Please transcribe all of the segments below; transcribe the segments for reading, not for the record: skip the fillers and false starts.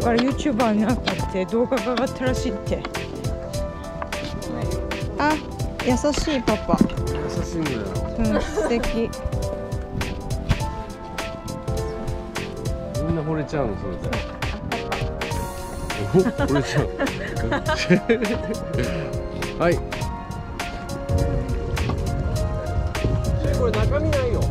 から YouTuber になって動画が上がったらしいって。あ、優しいパパ。 優しいんだよ。 素敵。 みんな惚れちゃうのそれで。惚れちゃう。はい。これ中身ないよ。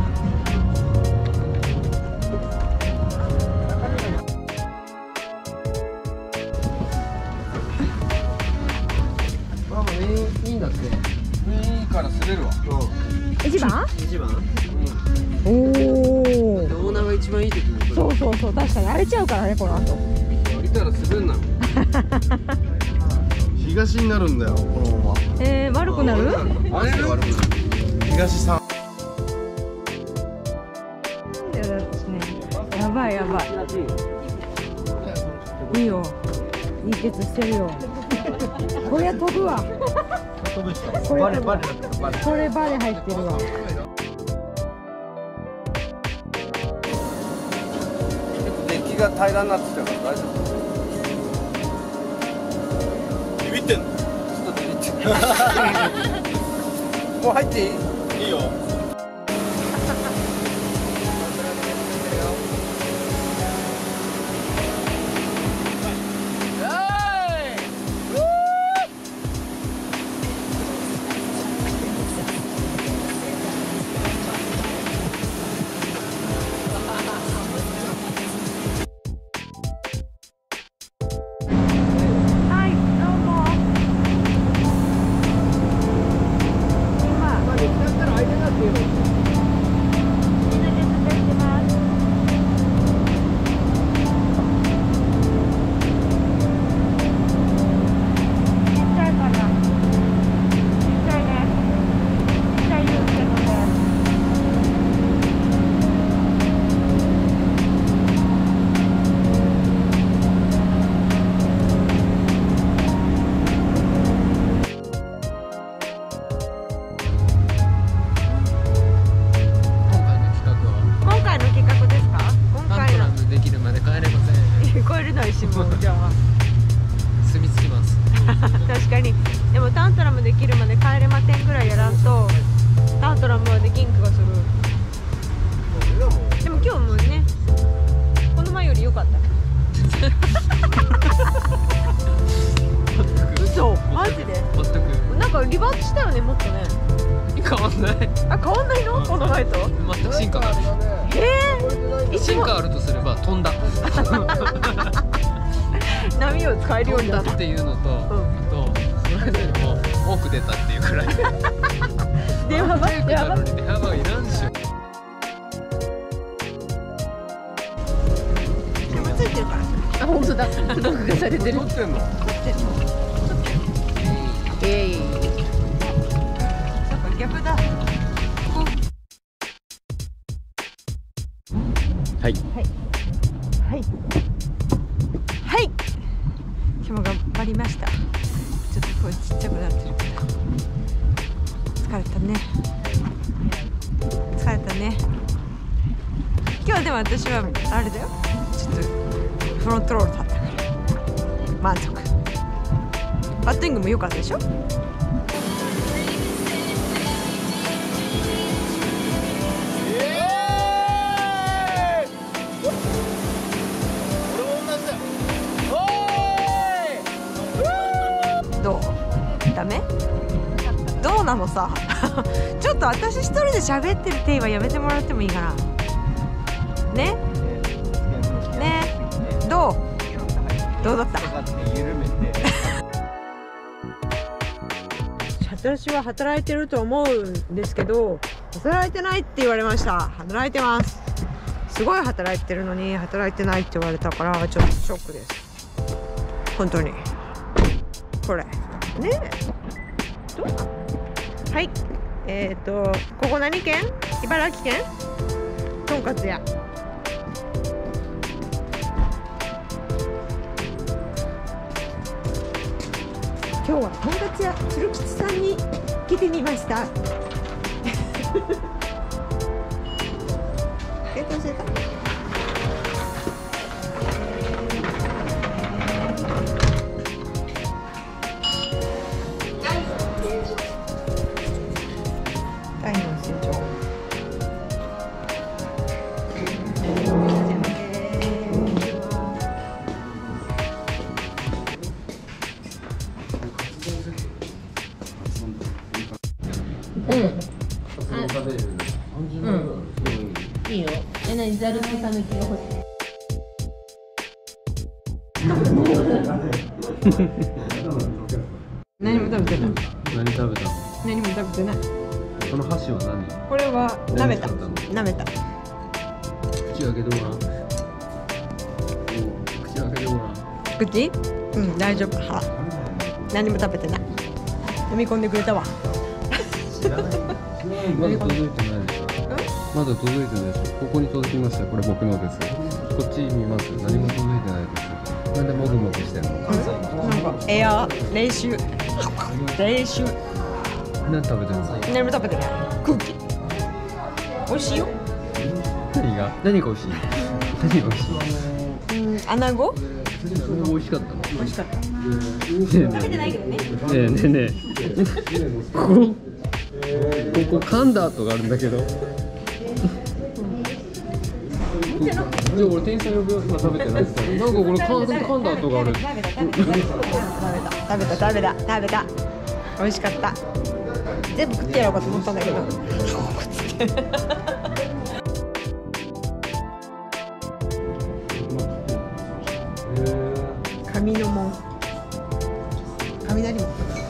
ママね、いいんだって。いいから滑るわ。 一番？ 一番？ おお。 オーナーが一番いい時に。 そうそうそう、確かに荒れちゃうからね、この後。 いたら滑んな。東になるんだよ、このまま。 悪くなる？ マジで悪くなる。東さん。 やばいやばい。いいよ。いいケツしてるよ。これ飛ぶわ。これバレ入ってるわ。 デッキが平らになってきたから大丈夫。ビビってんの？ちょっとビビってんもう入っていい？いいよ。 じゃあ住み着きます確かに。でもタントラムできるまで帰れませんぐらいやらんとタントラムはできん気がする。でも今日もね、この前より良かった嘘マジで？ 全くなんかリバートしたよね、もっとね。 変わんない。 あ、変わんないの？この前と全く進化がある。進化あるとすれば飛んだ波を使えるようになったっていうのと、それよりも多く出たっていうくらい電話早くなのに電話はいらんしょ。 ついてるから。あ、本当だ。録画されてる。 撮ってんの？ 逆だ。 はいはいはいはい。今日も頑張りました。ちょっと声ちっちゃくなってるけど疲れたね。疲れたね。今日でも私はあれだよ。ちょっとフロントロール立ったから満足。パッティングも良かったでしょ。どう？ダメ？どうなのさちょっと私一人で喋ってるテイはやめてもらってもいいかな。ね？ね？どうだった？私は働いてると思うんですけど、働いてないって言われました。働いてます。すごい働いてるのに働いてないって言われたからちょっとショックです。本当に。これねえ、どう？はい、ここ何県？茨城県？とんかつ屋。今日はとんかつ屋鶴吉さんに来てみました。検討してた。 タイの成長。 いいよ。何ざるとたぬきが欲しい。 何も食べてない。 何食べたの？ 何も食べてない。 その箸は何？ これは舐めた。舐めた。 口開けてごらん。口開けてごらん。 口？うん、大丈夫。は。何も食べてない。飲み込んでくれたわ。 まだ届いてないでしょ。まだ届いてないでしょ。ここに届きました。これ僕のです。こっち見ます。何も届いてないです。なんでもぐもぐしてんの？ なんかエア練習。練習。 何食べてるの？ 何も食べてない。空気。美味しいよ。 何が美味しい？何が美味しい？ うん、穴子？ 美味しかったの？ 美味しかった。 食べてないけどね。ねえねえねえ。ここ噛んだ跡があるんだけど。じゃあ俺店員さん呼ぶよ。今食べてないっすよ。なんかこれ噛んだ跡がある。 食べた。美味しかった。全部食ってやろうかと思ったんだけど。紙の門。雷門。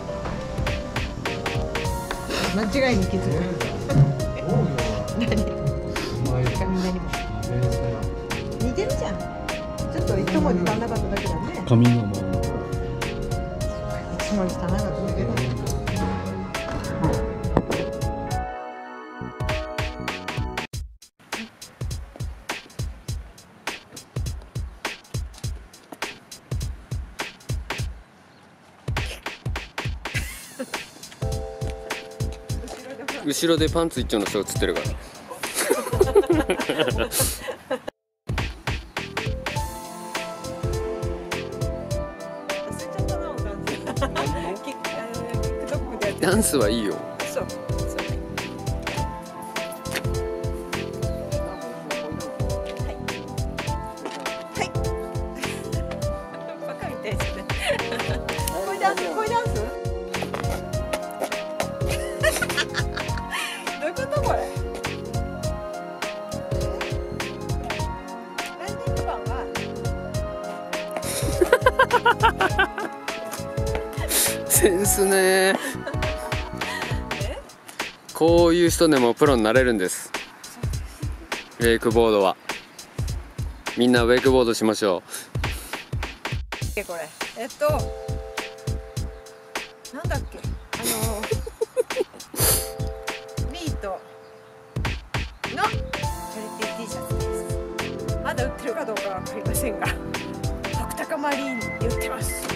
間違いに気づく。何？雷門。似てるじゃん。ちょっと一文字足んなかっただけだね。 紙の門。 一文字足んなかっただけだね。 後ろでパンツ一丁の人が映ってるから。ダンスはいいよ。 そう。はい。バカみたいですね。これダンス？これダンス？どういうことこれ？ランディングマンはセンスね。こういう人でもプロになれるんです。ウェイクボードは。みんなウェイクボードしましょう。 これなんだっけミートのチャリティー T シャツです。まだ売ってるかどうかは分かりませんが、白鷹マリーンに売ってます。